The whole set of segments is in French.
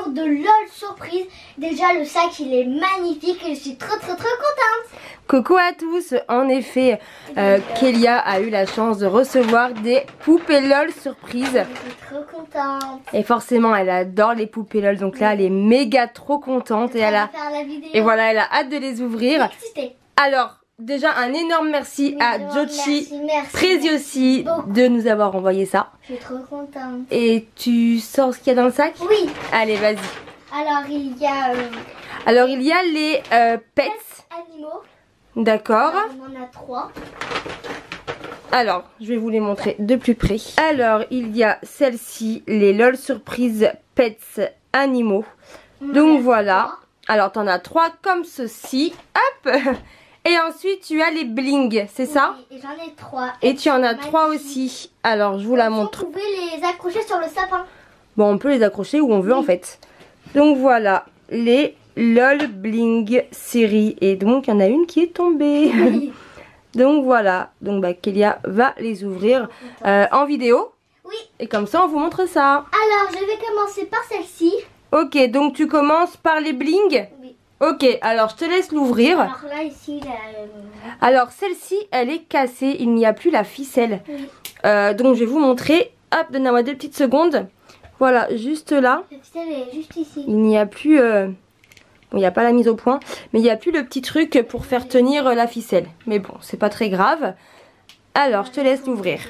de LOL surprise. Déjà le sac il est magnifique et je suis trop contente. Coucou à tous, en effet, Kélia a eu la chance de recevoir des poupées LOL surprise. Je suis trop contente. Et forcément, elle adore les poupées LOL, donc là, elle est méga trop contente et elle a, et voilà, elle a hâte de les ouvrir. Alors, déjà un énorme merci à Jochi Preziosi de nous avoir envoyé ça. Je suis trop contente. Et tu sors ce qu'il y a dans le sac? Oui. Allez, vas-y. Alors il y a les pets animaux. D'accord. On en a 3. Alors, je vais vous les montrer de plus près. Alors, il y a celle-ci, les LOL Surprise Pets Animaux. Donc voilà. Alors, t'en as 3 comme ceci. Hop. Et ensuite, tu as les bling, c'est ça? Oui, et j'en ai 3. Et tu en as 3 aussi. Alors, je vous la montre. Vous pouvez les accrocher sur le sapin. Bon, on peut les accrocher où on veut en fait. Donc voilà, les LOL Bling série. Et donc, il y en a une qui est tombée. Donc voilà, donc Kélia va les ouvrir en vidéo. Oui. Et comme ça, on vous montre ça. Alors, je vais commencer par celle-ci. Ok, donc tu commences par les bling. Oui. Ok, alors je te laisse l'ouvrir. Alors là, ici, alors celle-ci, elle est cassée, il n'y a plus la ficelle. Oui. Donc je vais vous montrer. Hop, donnez-moi 2 petites secondes. Voilà, juste là. La ficelle est juste ici. Il n'y a plus... Bon, il n'y a pas la mise au point, mais il n'y a plus le petit truc pour faire tenir la ficelle. Mais bon, c'est pas très grave. Alors, je te laisse l'ouvrir.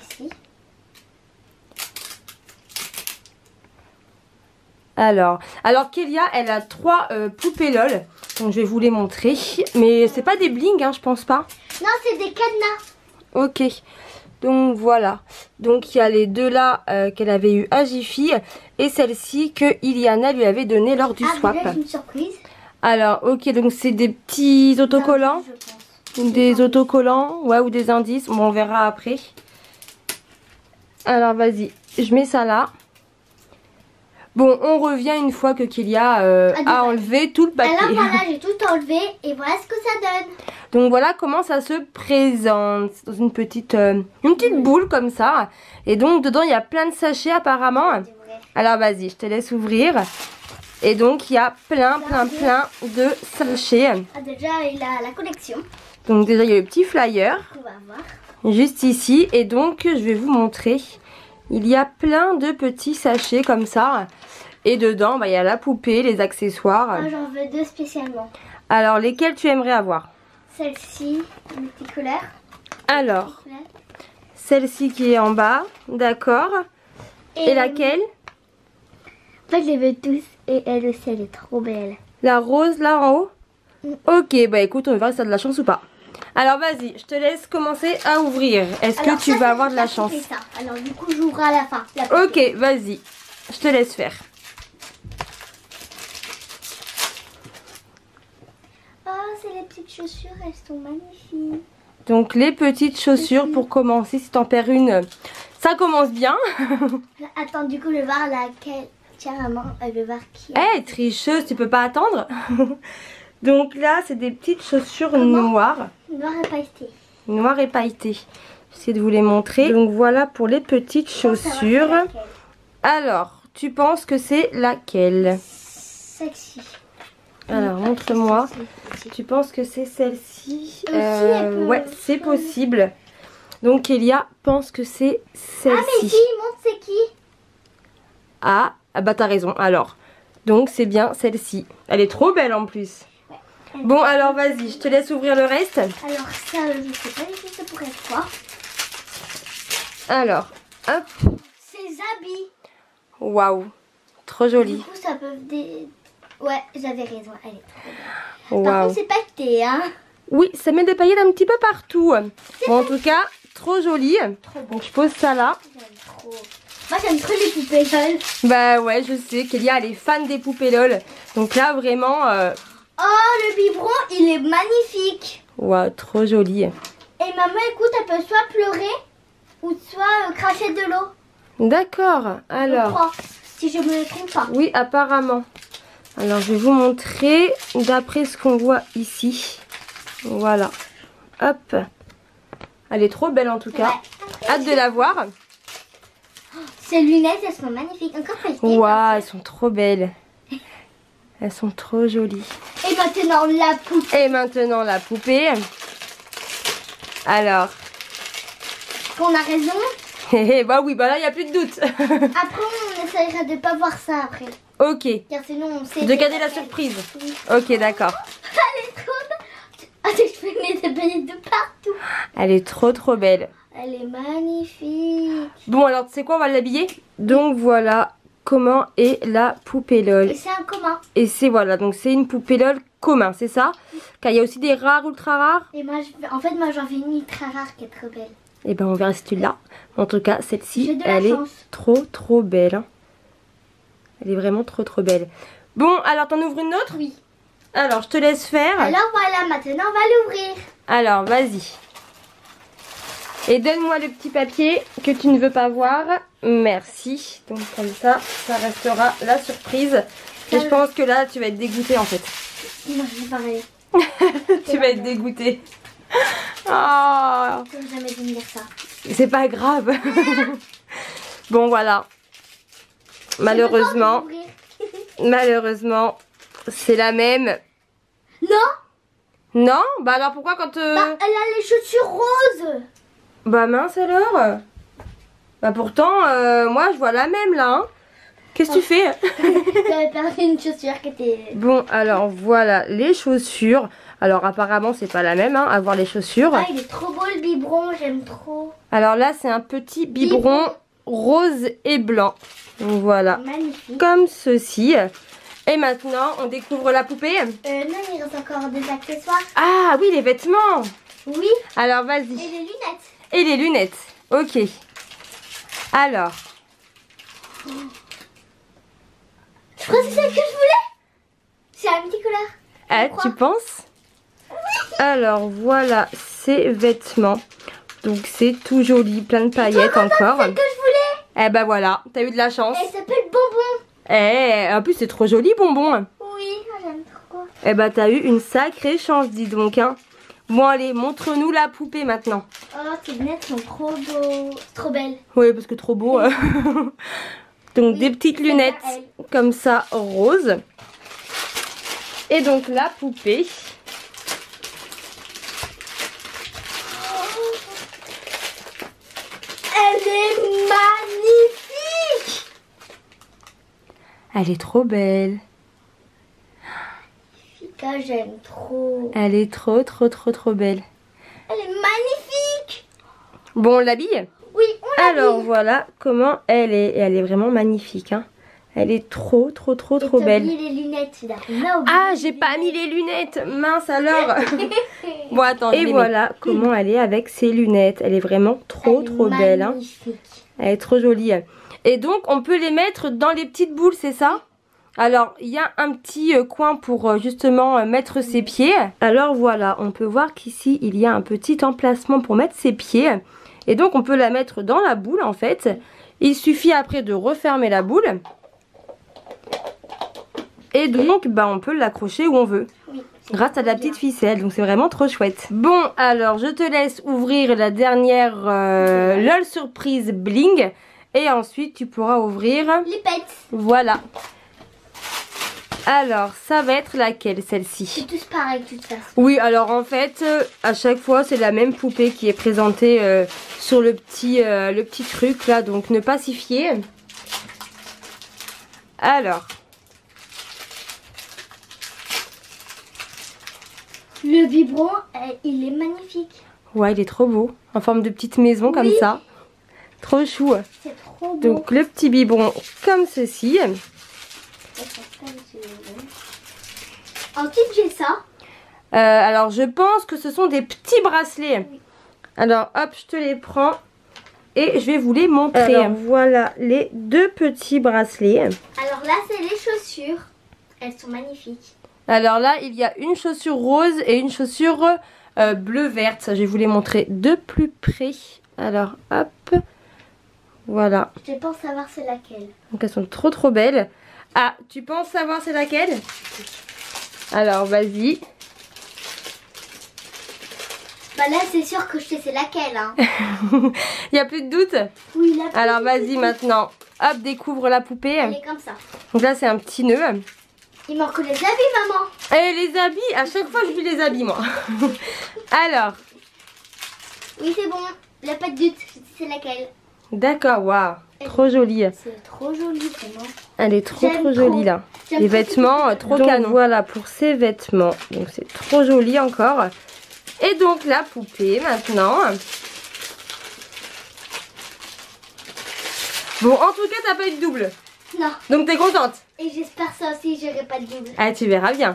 Alors Kélia, elle a 3 poupées LOL. Donc, je vais vous les montrer. Mais c'est pas des bling, hein, je pense pas. Non, c'est des cadenas. Ok. Donc, voilà. Donc, il y a les 2 là qu'elle avait eu à Jiffy. Et celle-ci que Iliana lui avait donné lors du swap. Déjà, une surprise. Alors, ok, donc c'est des petits autocollants. Des autocollants, ouais, ou des indices. Bon, on verra après. Alors, vas-y, je mets ça là. Bon, on revient une fois que Kélia a enlevé tout le papier. Alors voilà, j'ai tout enlevé et voilà ce que ça donne. Donc voilà comment ça se présente. C'est dans une petite boule comme ça. Et donc, dedans, il y a plein de sachets apparemment. Alors, vas-y, je te laisse ouvrir. Et donc il y a plein de sachets. Ah, déjà il a la collection. Donc déjà il y a le petit flyer. On va voir. Juste ici. Et donc je vais vous montrer. Il y a plein de petits sachets comme ça. Et dedans il y a la poupée, les accessoires. Moi j'en veux 2 spécialement. Alors lesquels tu aimerais avoir? Celle-ci, multicolore. Alors, celle-ci qui est en bas. D'accord. Et laquelle? En fait je les veux tous. Et elle aussi, elle est trop belle. La rose là en haut? Ok, bah écoute, on verra si t'as de la chance ou pas. Alors vas-y, je te laisse commencer à ouvrir. Est-ce que tu vas avoir de la chance? Ça. Alors du coup, j'ouvre à la fin. Ok, vas-y, je te laisse faire. Oh, c'est les petites chaussures, elles sont magnifiques. Donc les petites chaussures pour commencer, si t'en perds une, ça commence bien. Attends, du coup, je vais voir laquelle. Tiens maman, elle veut voir qui. Eh, tricheuse, tu peux pas attendre. Donc là, c'est des petites chaussures noires. Noir et pailleté. Noires et pailletées. J'essaie de vous les montrer. Donc voilà pour les petites chaussures. Alors, tu penses que c'est laquelle? Celle-ci. Alors, montre-moi. Tu penses que c'est celle-ci? Ouais, c'est possible. Donc Kélia pense que c'est celle-ci. Ah mais si, montre c'est qui? Ah bah t'as raison, alors. Donc c'est bien celle-ci. Elle est trop belle en plus. Ouais. Bon alors vas-y, je te laisse ouvrir le reste. Alors ça, je sais pas du tout ça pourrait être quoi. Alors, hop. Ces habits. Waouh, trop joli. Du coup ça peut... Ouais, j'avais raison, elle est trop belle. Waouh. Par contre c'est pailleté, hein. Oui, ça met des paillettes un petit peu partout. Bon en tout cas, trop joli. Donc je pose ça là. J'aime trop. Moi j'aime trop les poupées LOL. Bah ouais, je sais Kélia elle est fan des poupées LOL. Donc là vraiment... Oh le biberon il est magnifique. Waouh, trop joli. Et maman écoute, elle peut soit pleurer ou soit cracher de l'eau. D'accord, alors... Je crois, si je me trompe pas. Oui, apparemment. Alors je vais vous montrer d'après ce qu'on voit ici. Voilà. Hop. Elle est trop belle en tout cas. Ouais. Hâte de la voir. Ces lunettes, elles sont magnifiques. Encore pailletées. Waouh, elles sont trop belles. Elles sont trop jolies. Et maintenant la poupée. Et maintenant la poupée. Alors. On a raison. Bah oui, bah là il n'y a plus de doute. Après on essaiera de pas voir ça après. Ok. Car sinon on sait. De garder la surprise. Oui. Ok, d'accord. Elle est trop belle. Ah, je fais mes ébènes de partout. Elle est trop belle. Elle est magnifique. Bon alors tu sais quoi, on va l'habiller. Donc voilà comment est la poupée LOL. Et c'est un commun. Et c'est voilà, donc c'est une poupée LOL commun, c'est ça? Car il y a aussi des rares, ultra rares. Et moi, en fait, moi j'en fais une très rare qui est trop belle. Et ben on verra si tu l'as. En tout cas, J'ai celle-ci, de la elle chance. est trop belle. Hein. Elle est vraiment trop belle. Bon, alors t'en ouvres une autre? Oui. Alors, je te laisse faire. Alors voilà, maintenant on va l'ouvrir. Alors, vas-y. Et donne-moi le petit papier que tu ne veux pas voir. Merci. Donc comme ça restera la surprise. Et je pense que là, tu vas être dégoûtée en fait. Moi, c'est pareil. Tu vas être dégoûtée. Oh, Je n'ai jamais dû me dire ça. c'est pas grave. Bon, voilà. Malheureusement, c'est la même. Non. Non? Bah alors pourquoi quand... Bah, elle a les chaussures roses. Bah mince alors. Bah pourtant, moi je vois la même là. Hein. Qu'est-ce que tu fais? J'avais perdu une chaussure qui était... Bon, alors voilà les chaussures. Alors apparemment c'est pas la même, hein, à voir les chaussures. Ah, il est trop beau le biberon, j'aime trop. Alors là c'est un petit biberon rose et blanc. Donc voilà, Magnifique. comme ceci. Et maintenant on découvre la poupée. Non, il reste encore des accessoires. Ah oui, les vêtements. Oui. Alors Et vas-y. les lunettes. Et les lunettes. Ok. Alors. Je crois que c'est celle que je voulais. C'est la multicolore. Ah, crois. tu penses? Alors voilà ces vêtements. Donc c'est tout joli, plein de paillettes encore. Celle que je voulais. Eh ben voilà, t'as eu de la chance. Elle s'appelle Bonbon. Eh, en plus c'est trop joli, bonbon. Oui, j'aime trop. Eh ben t'as eu une sacrée chance, dis donc. Hein. Bon allez, montre-nous la poupée maintenant. Oh, tes lunettes sont trop beaux. Trop belles. Oui, parce que trop beau. Donc Oui, des petites c'est lunettes à elle. comme ça, roses. Et donc la poupée. Elle est magnifique. Elle est trop belle. Ah, j'aime trop. Elle est trop belle. Elle est magnifique. Bon, on l'habille? Oui, on l'a Alors vu. voilà comment elle est. Et elle est vraiment magnifique. Hein. Elle est trop Et belle. t'as oublié les lunettes, là. On a oublié Ah, les j'ai pas mis lunettes. les lunettes. Mince alors. Bon, attends. je Et les voilà comment elle est avec ses lunettes. Elle est vraiment trop belle. Hein. Magnifique. Elle est trop jolie. Et donc, on peut les mettre dans les petites boules, c'est ça? Alors, il y a un petit coin pour justement mettre ses pieds. Alors voilà, on peut voir qu'ici, il y a un petit emplacement pour mettre ses pieds. Et donc, on peut la mettre dans la boule, en fait. Il suffit après de refermer la boule. Et donc, bah, on peut l'accrocher où on veut. Oui, Grâce à de la petite ficelle, donc c'est vraiment trop chouette. Bon, alors, je te laisse ouvrir la dernière LOL Surprise Bling. Et ensuite, tu pourras ouvrir... les pets. Voilà. Alors, ça va être laquelle, celle-ci? C'est tous pareil, de toute façon. Oui, alors en fait, à chaque fois, c'est la même poupée qui est présentée sur le petit truc là, donc ne pas s'y fier. Alors. Le biberon, il est magnifique. Ouais, il est trop beau. En forme de petite maison comme ça. Trop chou. C'est trop beau. Donc le petit biberon comme ceci. Ensuite, j'ai ça. Alors je pense que ce sont des petits bracelets. Oui. Alors hop, je te les prends et je vais vous les montrer. Alors voilà les deux petits bracelets. Alors là, c'est les chaussures. Elles sont magnifiques. Alors là, il y a une chaussure rose et une chaussure bleu-verte. Je vais vous les montrer de plus près. Alors hop, voilà. Je pense savoir c'est laquelle. Donc elles sont trop belles. Ah, tu penses savoir c'est laquelle? Alors vas-y. Bah là, c'est sûr que je sais c'est laquelle. Hein. Il n'y a plus de doute? Oui, là. Alors vas-y maintenant. Hop, découvre la poupée. Elle est comme ça. Donc là c'est un petit nœud. Il manque les habits, maman. Et les habits, à chaque fois j'oublie les habits moi. Alors. Oui, c'est bon. La pâte d'ut, c'est laquelle? D'accord, waouh. Trop jolie. C'est trop joli, vraiment. Elle est trop jolie là. Les vêtements trop canons. Voilà pour ces vêtements. Donc c'est trop joli encore. Et donc la poupée maintenant. Bon, en tout cas, t'as pas eu de double. Non. Donc t'es contente? Et j'espère ça aussi, j'aurai pas de double. Ah, tu verras bien.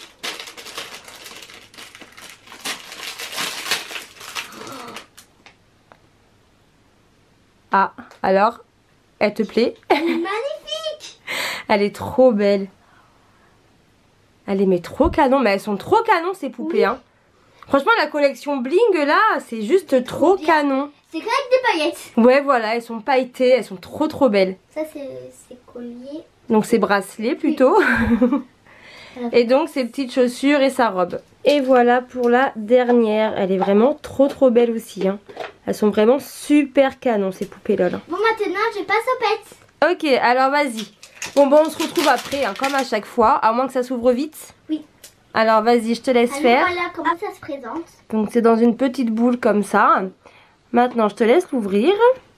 Ah, alors, elle te plaît? Elle est magnifique. Elle est trop belle. Elle est mais trop canon. Mais elles sont trop canon ces poupées. Oui. Hein. Franchement, la collection Bling là, c'est juste trop canon. C'est comme avec des paillettes. Ouais, voilà, elles sont pailletées, elles sont trop belles. Ça, c'est collier. Donc, c'est bracelet plutôt. Oui. Et donc, ses petites chaussures et sa robe. Et voilà pour la dernière. Elle est vraiment trop belle aussi. Hein. Elles sont vraiment super canon, ces poupées LOL. Bon, maintenant, je passe aux pets. Ok, alors vas-y. Bon, on se retrouve après, hein, comme à chaque fois. À moins que ça s'ouvre vite. Oui. Alors, vas-y, je te laisse faire. Voilà comment ça se présente. Donc, c'est dans une petite boule comme ça. Maintenant, je te laisse l'ouvrir.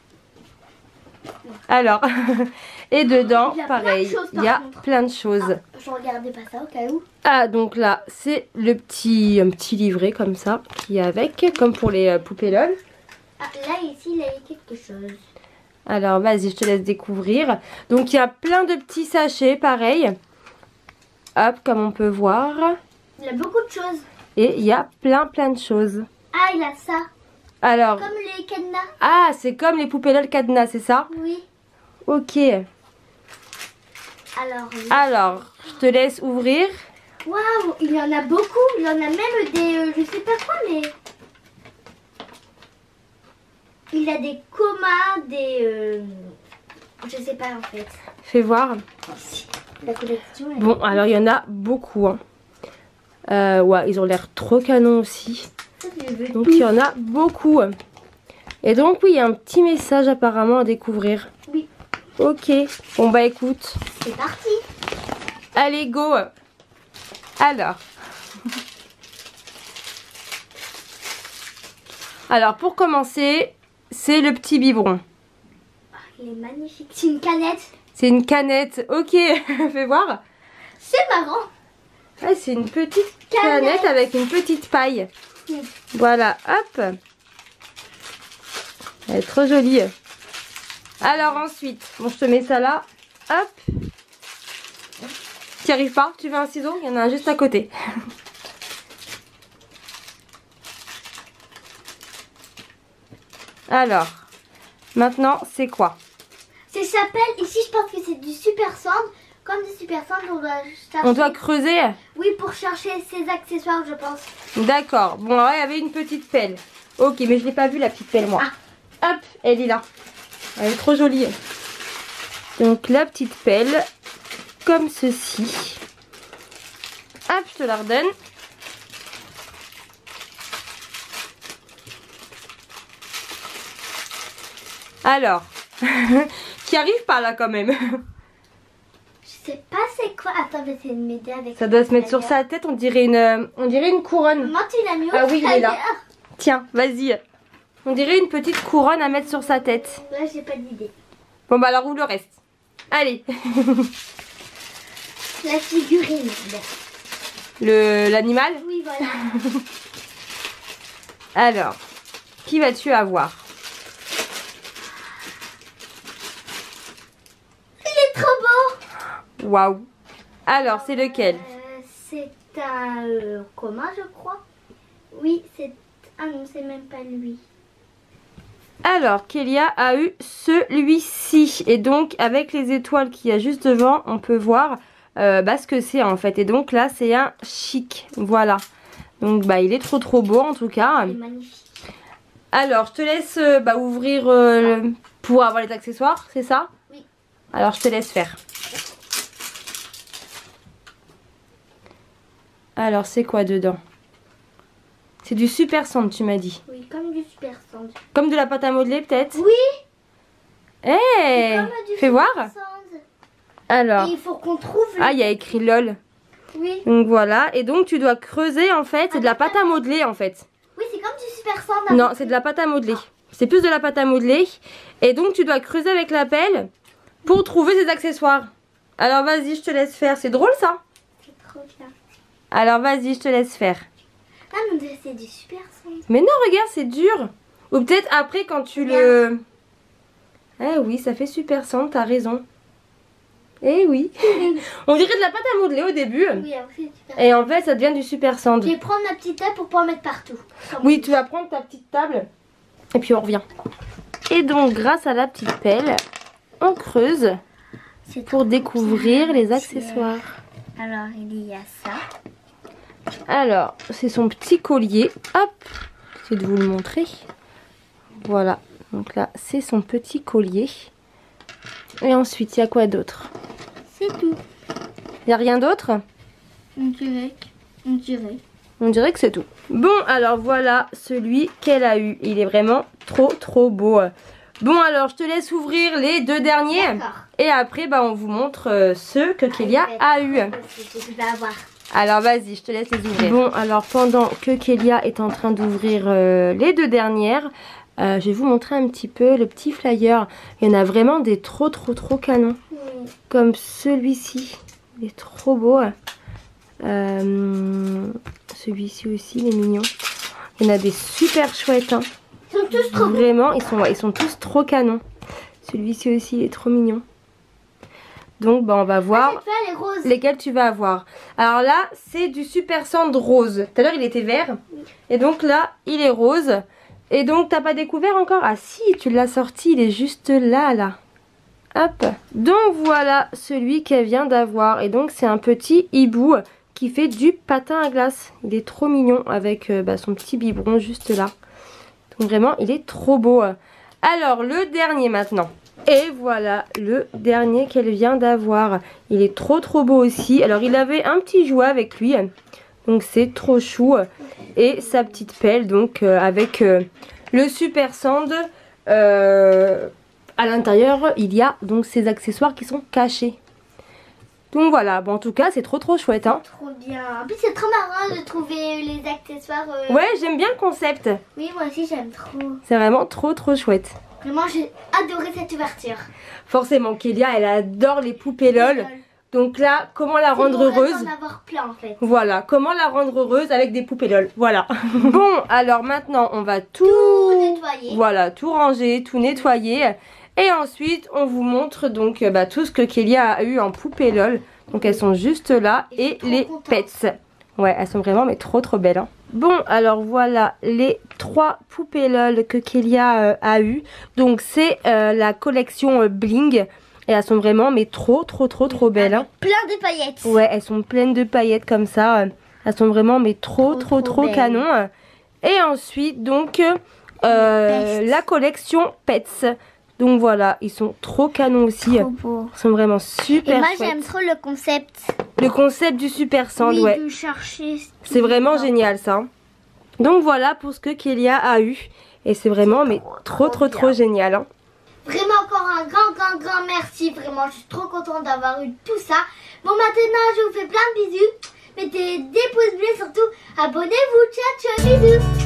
Alors, et dedans, pareil, il y a plein de choses. Ah, je regardais pas ça au cas où. Ah, donc là, c'est un petit livret comme ça, qui est avec, comme pour les poupées LOL. Ah, là, ici, il y a quelque chose. Alors, vas-y, je te laisse découvrir. Donc, il y a plein de petits sachets, pareil. Hop, comme on peut voir. Il y a beaucoup de choses. Et il y a plein de choses. Ah, il a ça. Alors, comme les cadenas. Ah, c'est comme les poupées LOL cadenas, c'est ça? Oui. Ok. Alors, je te laisse ouvrir. Waouh, il y en a beaucoup. Il y en a même des, je sais pas quoi, mais... Il a des comas, des... Je sais pas en fait. Fais voir. La collection est... Bon, alors il y en a beaucoup. Hein. Ouais, ils ont l'air trop canons aussi. Donc il y en a beaucoup. Et donc oui, il y a un petit message apparemment à découvrir. Oui. Ok. Bon bah écoute. C'est parti. Allez, go. Alors pour commencer, c'est le petit biberon. Il est magnifique. C'est une canette. C'est une canette. Ok, fais voir. C'est marrant. Ah, c'est une petite canette avec une petite paille. Voilà, hop. Elle est trop jolie. Alors ensuite, bon, je te mets ça là. Hop. Tu n'y arrives pas? Tu veux un ciseau? Il y en a un juste à côté. Alors, maintenant, c'est quoi? Ça s'appelle, ici je pense que c'est du super sand. Comme du super sand, on doit chercher... On doit creuser? Oui, pour chercher ses accessoires, je pense. D'accord. Bon, alors, il y avait une petite pelle. Ok, mais je l'ai pas vue la petite pelle, moi. Ah. Hop, elle est là. Elle est trop jolie. Donc, la petite pelle, comme ceci. Hop, je te la redonne. Alors, qui arrive pas là quand même. Je sais pas c'est quoi. Attends, je vais essayer de m'aider avec. Ça doit se mettre sur sa tête, on dirait une couronne. Maman, tu l'as mis où? Ah oui, il est là. Tiens, vas-y. On dirait une petite couronne à mettre sur sa tête. Là, j'ai pas d'idée. Bon bah alors ouvre le reste. Allez. La figurine. L'animal? Oui, voilà. Alors, qui vas-tu avoir? Il est trop beau. Waouh. Alors, c'est lequel? C'est un commun, je crois. Oui, c'est... Ah non, c'est même pas lui. Alors, Kélia a eu celui-ci. Et donc, avec les étoiles qu'il y a juste devant, on peut voir ce que c'est en fait. Et donc là, c'est un chic. Voilà. Donc, bah, il est trop beau en tout cas. Il est magnifique. Alors, je te laisse ouvrir pour avoir les accessoires, c'est ça? Oui. Alors, je te laisse faire. Alors, c'est quoi dedans? C'est du super sand, tu m'as dit. Oui, comme du super sand. Comme de la pâte à modeler, peut-être? Oui. Hey, fais voir. Sand. Alors. Et il faut qu'on trouve... Ah, il y a écrit LOL. Oui. Donc voilà, et donc tu dois creuser en fait, c'est de la pâte à modeler en fait. Oui, c'est comme du super sand. Non, c'est de la pâte à modeler. C'est plus de la pâte à modeler. Et donc tu dois creuser avec la pelle pour trouver ces accessoires. Alors vas-y, je te laisse faire. C'est drôle ça? C'est trop bien. Alors vas-y, je te laisse faire. Ah, mais c'est du super sand. Mais non, regarde, c'est dur. Ou peut-être après quand tu le... Eh oui, ça fait super sand, t'as raison. Eh oui. On dirait de la pâte à modeler au début. Oui, c'est super. Et en fait, ça devient du super sand. Je vais prendre ma petite table pour pouvoir mettre partout. Oui, tu vas prendre ta petite table. Et puis on revient. Et donc, grâce à la petite pelle, on creuse pour découvrir les accessoires. Alors, il y a ça. Alors, c'est son petit collier. Hop, j'essaie de vous le montrer. Voilà. Donc là, c'est son petit collier. Et ensuite, il y a quoi d'autre? C'est tout. Il n'y a rien d'autre? On dirait. On dirait que c'est tout. Bon, alors voilà celui qu'elle a eu. Il est vraiment trop beau. Bon, alors je te laisse ouvrir les deux derniers. Et après, bah, on vous montre ceux que Kélia a eu. Alors vas-y, je te laisse les ouvrir. Bon, alors pendant que Kélia est en train d'ouvrir les deux dernières, je vais vous montrer un petit peu le petit flyer. Il y en a vraiment des trop canons. Comme celui-ci. Il est trop beau. Celui-ci aussi, il est mignon. Il y en a des super chouettes. Hein. Ils sont tous trop vraiment, ils sont tous trop canons. Celui-ci aussi, il est trop mignon. Donc, bah, on va voir lesquels tu vas avoir. Alors là, c'est du super sand rose. Tout à l'heure, il était vert. Et donc là, il est rose. Et donc, t'as pas découvert encore? Ah si, tu l'as sorti, il est juste là. Hop. Donc, voilà celui qu'elle vient d'avoir. Et donc, c'est un petit hibou qui fait du patin à glace. Il est trop mignon avec son petit biberon juste là. Donc vraiment, il est trop beau. Alors, le dernier maintenant. Et voilà le dernier qu'elle vient d'avoir. Il est trop beau aussi. Alors, il avait un petit jouet avec lui. Donc, c'est trop chou. Et sa petite pelle, donc avec le super sand. À l'intérieur, il y a donc ces accessoires qui sont cachés. Donc voilà, bon, en tout cas c'est trop chouette hein. Trop bien. En plus c'est trop marrant de trouver les accessoires. Ouais, j'aime bien le concept. Oui, moi aussi j'aime trop. C'est vraiment trop chouette. Vraiment j'ai adoré cette ouverture. Forcément, Kélia elle adore les poupées LOL. Donc là, comment la rendre heureuse? En avoir plein en fait. Voilà, comment la rendre heureuse avec des poupées LOL. Voilà. Bon, alors maintenant on va tout nettoyer. Voilà, tout ranger, tout nettoyer. Et ensuite, on vous montre donc tout ce que Kélia a eu en poupée LOL. Donc elles sont juste là. Et les pets. Ouais, elles sont vraiment mais trop belles. Hein. Bon, alors voilà les 3 poupées LOL que Kélia a eu. Donc c'est la collection Bling. Et elles sont vraiment mais trop belles. Hein. Plein de paillettes. Ouais, elles sont pleines de paillettes comme ça. Elles sont vraiment mais trop canon. Et ensuite donc la collection Pets. Donc voilà, ils sont trop canons aussi. Trop ils sont vraiment super. Et moi chouettes. j'aime trop le concept. Le concept du super sand, oui, ouais. De chercher. C'est vraiment génial ça. Donc voilà pour ce que Kélia a eu. Et c'est vraiment mais trop génial. Hein. Vraiment encore un grand merci. Vraiment, je suis trop contente d'avoir eu tout ça. Bon, maintenant je vous fais plein de bisous. Mettez des pouces bleus, surtout abonnez-vous. Ciao, bisous.